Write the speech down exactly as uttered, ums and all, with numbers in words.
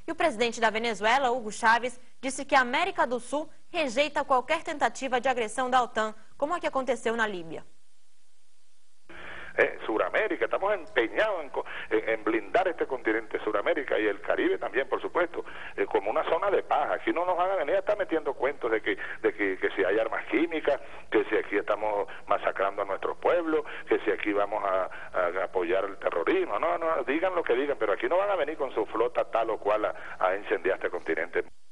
E o presidente da Venezuela, Hugo Chávez, disse que a América do Sul rejeita qualquer tentativa de agressão da OTAN, como a que aconteceu na Líbia. Eh, Suramérica, estamos empeñados en, en, en blindar este continente, Suramérica y el Caribe también, por supuesto, eh, como una zona de paz. Aquí no nos van a venir a estar metiendo cuentos de que, de que, que si hay armas químicas, que si aquí estamos masacrando a nuestros pueblos, que si aquí vamos a, a apoyar el terrorismo. No, no, digan lo que digan, pero aquí no van a venir con su flota tal o cual a, a incendiar este continente.